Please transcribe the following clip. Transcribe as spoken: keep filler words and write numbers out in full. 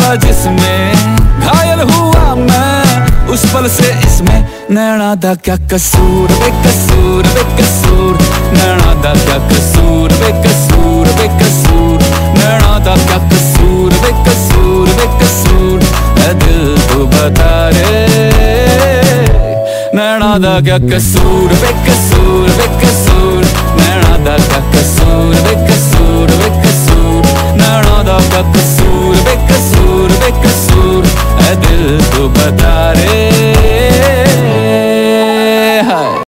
था जिसमें घायल हुआ मैं उस पल से इसमें। नैना दा क्या कसूर बेकसूर बेकसूर, नैना दा क्या कसूर बेकसूर बेकसूर, नैना दा क्या कसूर बेकसूर बेकसूर, ऐ दिल तू बता रे नैना दा क्या कसूर बेकसूर बेकसूर, नैना दा क्या कसूर बेकसूर बेकसूर, नैना दा क्या कसूर बेकसूर बेकसूर, ऐ दिल तू बता